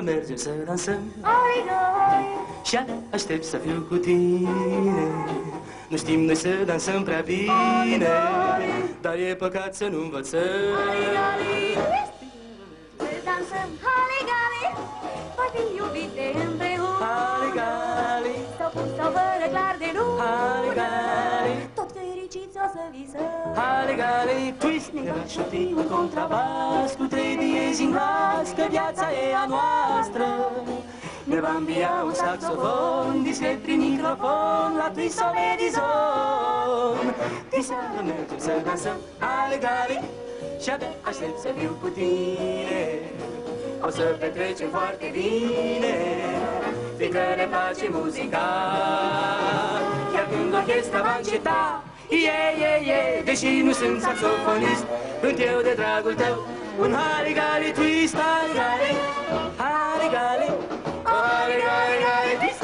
mergem să dansăm. Oligoi! Și aștept să fiu cu tine. Nu știm noi să dansăm prea bine, dar e păcat să nu învățăm. Să dansăm Haligali, voi fi iubite împreună. Haligali, S-o pus sau fără clar de lună. Haligali, Tot fericiți o să visăm. Haligali, twist. Ne va șopti un contrabas cu 3 diezi în glas, că viața e a noastră. Ne va învia un saxofon, discret prin microfon, la twist sau medizon. Diseară mergem să dansăm Haligali, și abia aștept să fiu cu tine. O să petrecem foarte bine, fiindcă ne place muzica. Chiar când orchestra va înceta, deși nu sunt saxofonist, cânt eu de dragul tău un Haligali twist. Haligali, Haligali, Haligali twist.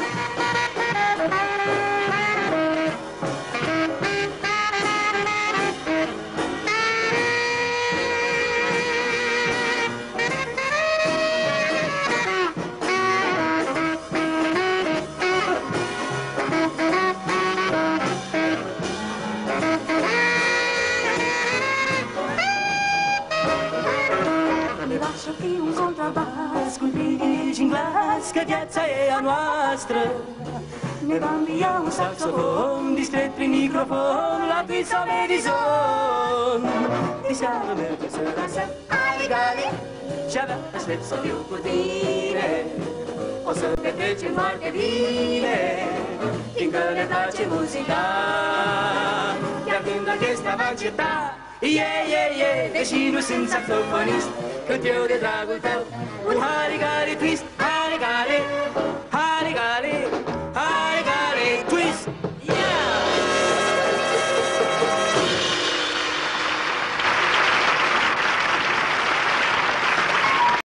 Un contrabas cu trigi în glas, că viața e a noastră. Ne va învia un saxofon, discret prin microfon, la twist sau medizon. Diseară mergem să dansăm Haligali, și abia aștept să fiu cu tine. O să petrecem foarte bine, fiindcă ne place muzica. Chiar când orchestra va înceta, deși nu sunt saxofonist, cânt eu de dragul tău un Haligali twist. Haligali,